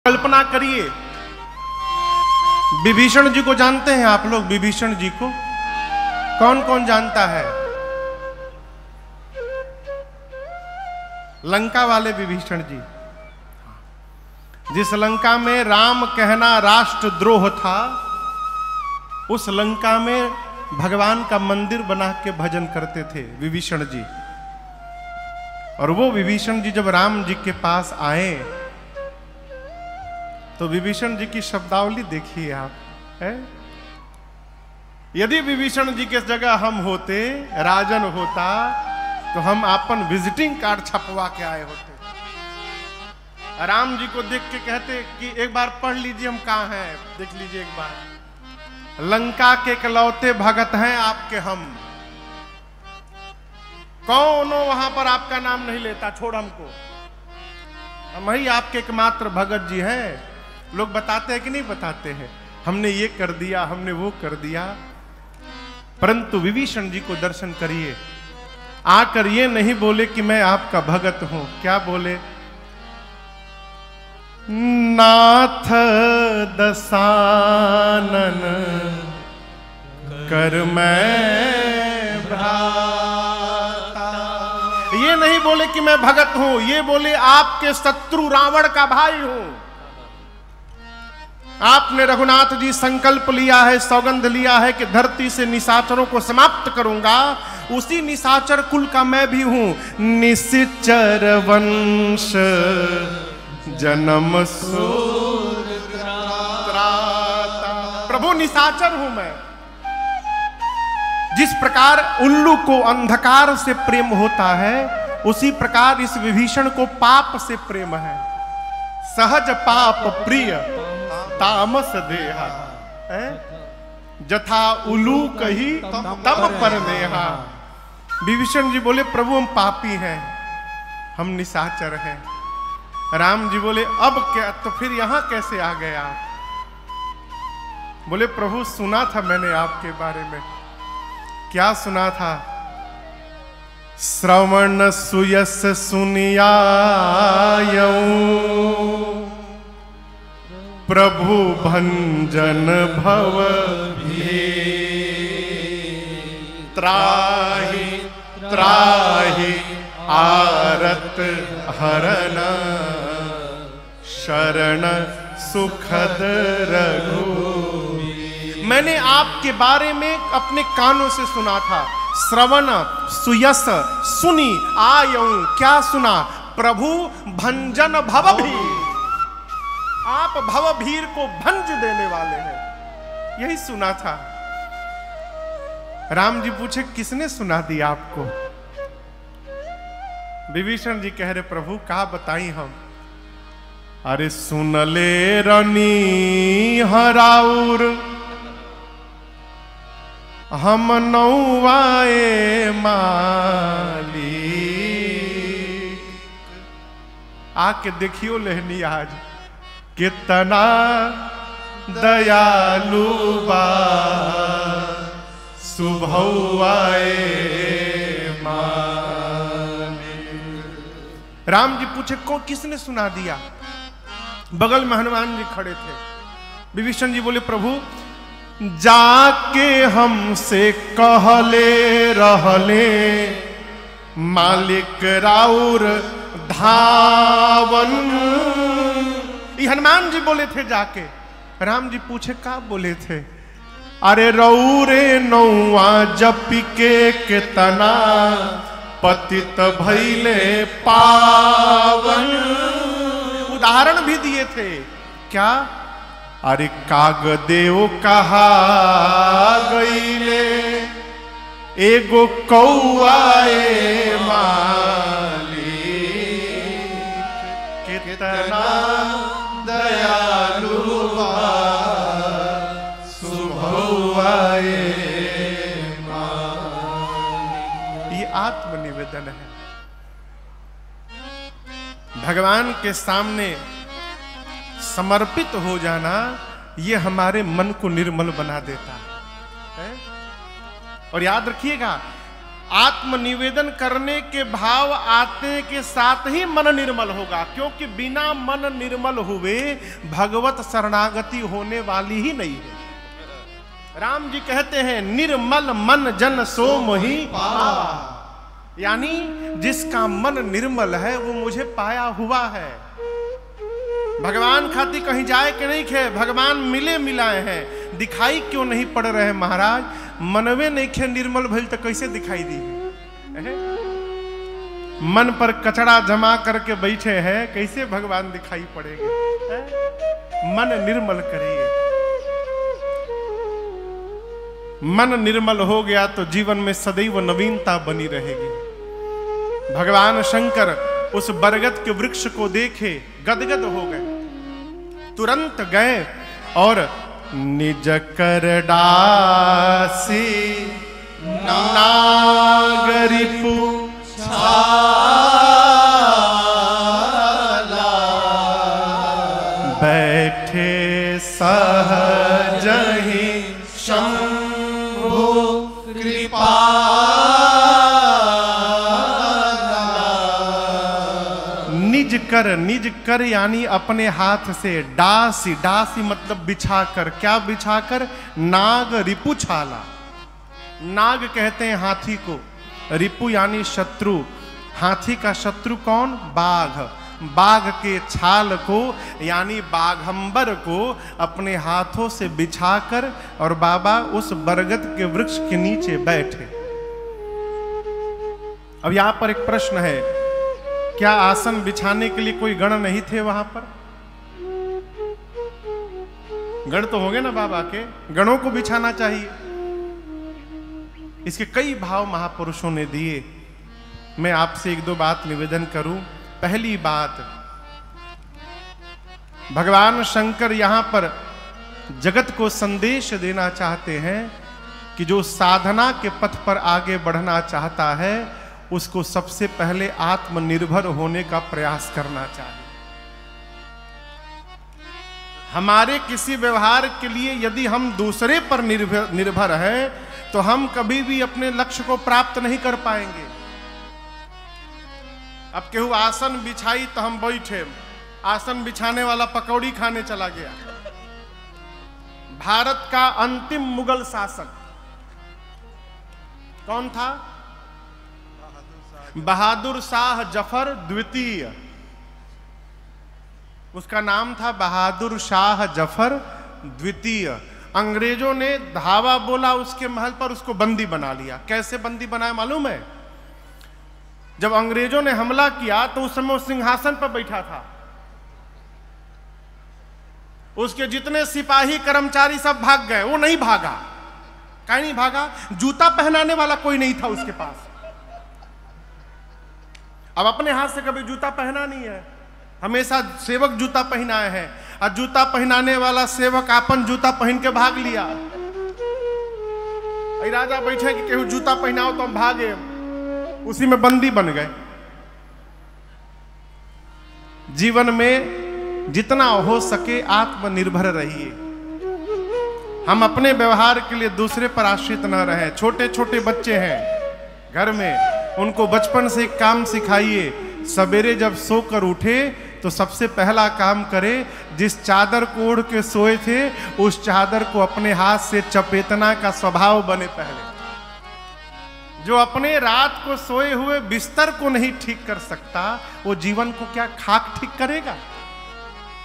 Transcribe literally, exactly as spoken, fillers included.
कल्पना करिए, विभीषण जी को जानते हैं आप लोग? विभीषण जी को कौन कौन जानता है? लंका वाले विभीषण जी, जिस लंका में राम कहना राष्ट्रद्रोह था, उस लंका में भगवान का मंदिर बना के भजन करते थे विभीषण जी। और वो विभीषण जी जब राम जी के पास आए तो विभीषण जी की शब्दावली देखिए आप, है? यदि विभीषण जी के जगह हम होते, राजन होता, तो हम अपन विजिटिंग कार्ड छपवा के आए होते। राम जी को देख के कहते कि एक बार पढ़ लीजिए हम कहाँ हैं, देख लीजिए एक बार। लंका के इकलौते भगत हैं आपके हम, कौन वहां पर आपका नाम नहीं लेता, छोड़ हमको, हम ही आपके एकमात्र भगत जी हैं। लोग बताते हैं कि नहीं बताते हैं, हमने ये कर दिया, हमने वो कर दिया। परंतु विभीषण जी को दर्शन करिए, आकर ये नहीं बोले कि मैं आपका भगत हूं, क्या बोले? नाथ दसानन कर मैं भ्राता। ये नहीं बोले कि मैं भगत हूं, ये बोले आपके शत्रु रावण का भाई हूं। आपने रघुनाथ जी संकल्प लिया है, सौगंध लिया है कि धरती से निशाचरों को समाप्त करूंगा, उसी निशाचर कुल का मैं भी हूं। निश्चर वंश जन्म सूर त्राता। प्रभु निशाचर हूं मैं। जिस प्रकार उल्लू को अंधकार से प्रेम होता है, उसी प्रकार इस विभीषण को पाप से प्रेम है। सहज पाप प्रिय तामस देहा, जथा उलू कही तम पर नेहा। विभीषण जी बोले प्रभु हम पापी हैं, हम निशाचर हैं। राम जी बोले अब क्या, तो फिर यहां कैसे आ गए आप? बोले प्रभु सुना था मैंने आपके बारे में। क्या सुना था? श्रवण सुयस सुनियायऊं, प्रभु भंजन भव भी, त्राहि त्राहि आरत हरन, शरण सुखद रघु। मैंने आपके बारे में अपने कानों से सुना था। श्रवण सुयस सुनी आयऊं, क्या सुना? प्रभु भंजन भव भी, आप भवभीर को भंज देने वाले हैं, यही सुना था। राम जी पूछे किसने सुना दिया आपको? विभीषण जी कह रहे प्रभु का बताई हम। अरे सुन ले रनी हराउर, हम नौवाए माली। आके देखियो लेहनी आज कितना दयालु बा, सुभौआए माली। राम जी पूछे कौन, किसने सुना दिया? बगल में हनुमान जी खड़े थे। विभीषण जी बोले प्रभु जाके हमसे कहले रहले, मालिक राउर धावन। ये हनुमान जी बोले थे जाके। राम जी पूछे का बोले थे? अरे रौरे नौआ जपी के केतना, पतित भैले पावन। उदाहरण भी दिए थे। क्या? अरे कागदेव कहा गईले, एगो कौआए माली, कितना दयालु बा, सुभौआए माली। ये आत्मनिवेदन है। भगवान के सामने समर्पित हो जाना, ये हमारे मन को निर्मल बना देता है। और याद रखिएगा, आत्मनिवेदन करने के भाव आते के साथ ही मन निर्मल होगा, क्योंकि बिना मन निर्मल हुए भगवत शरणागति होने वाली ही नहीं है। राम जी कहते हैं निर्मल मन जन सो मोहि पावा, यानी जिसका मन निर्मल है वो मुझे पाया हुआ है। भगवान खाती कहीं जाए कि नहीं खे, भगवान मिले मिलाए हैं, दिखाई क्यों नहीं पड़ रहे महाराज? मनवे नहीं खे निर्मल भइल तो कैसे दिखाई दी? मन पर कचड़ा जमा करके बैठे हैं, कैसे भगवान दिखाई पड़ेंगे? मन निर्मल करिए। मन निर्मल हो गया तो जीवन में सदैव नवीनता बनी रहेगी। भगवान शंकर उस बरगद के वृक्ष को देखे गदगद हो गए, तुरंत गए और निज कर डासी नागरिपु छाला, बैठे सहज ही शंभु कृपा, निज कर, निज कर यानी अपने हाथ से, डासी, डासी मतलब बिछाकर, क्या बिछाकर? नाग रिपु छाला। नाग कहते हैं हाथी को, रिपु यानी शत्रु। हाथी का शत्रु कौन? बाघ। बाघ के छाल को यानी बाघंबर को अपने हाथों से बिछाकर और बाबा उस बरगद के वृक्ष के नीचे बैठे। अब यहां पर एक प्रश्न है, क्या आसन बिछाने के लिए कोई गण नहीं थे वहां पर? गण तो होंगे ना बाबा के, गणों को बिछाना चाहिए। इसके कई भाव महापुरुषों ने दिए। मैं आपसे एक दो बात निवेदन करूं। पहली बात, भगवान शंकर यहां पर जगत को संदेश देना चाहते हैं कि जो साधना के पथ पर आगे बढ़ना चाहता है उसको सबसे पहले आत्मनिर्भर होने का प्रयास करना चाहिए। हमारे किसी व्यवहार के लिए यदि हम दूसरे पर निर्भर निर्भर हैं तो हम कभी भी अपने लक्ष्य को प्राप्त नहीं कर पाएंगे। अब केहू आसन बिछाई तो हम बैठे, आसन बिछाने वाला पकौड़ी खाने चला गया। भारत का अंतिम मुगल शासक कौन था? बहादुर शाह जफर द्वितीय। उसका नाम था बहादुर शाह जफर द्वितीय। अंग्रेजों ने धावा बोला उसके महल पर, उसको बंदी बना लिया। कैसे बंदी बनाया मालूम है? जब अंग्रेजों ने हमला किया तो उस समय वो सिंहासन पर बैठा था। उसके जितने सिपाही कर्मचारी सब भाग गए, वो नहीं भागा। काहे नहीं भागा? जूता पहनाने वाला कोई नहीं था उसके पास। अब अपने हाथ से कभी जूता पहना नहीं है, हमेशा सेवक जूता पहनाए हैं, और जूता पहनाने वाला सेवक अपन जूता पहन के भाग लिया। राजा बैठे कि केहू जूता पहनाओ तो हम भागे, उसी में बंदी बन गए। जीवन में जितना हो सके आत्मनिर्भर रहिए। हम अपने व्यवहार के लिए दूसरे पर आश्रित न रहें। छोटे छोटे बच्चे हैं घर में, उनको बचपन से एक काम सिखाइए। सवेरे जब सोकर उठे तो सबसे पहला काम करे, जिस चादर को ओढ़ के सोए थे उस चादर को अपने हाथ से चपेटना का स्वभाव बने पहले। जो अपने रात को सोए हुए बिस्तर को नहीं ठीक कर सकता वो जीवन को क्या खाक ठीक करेगा?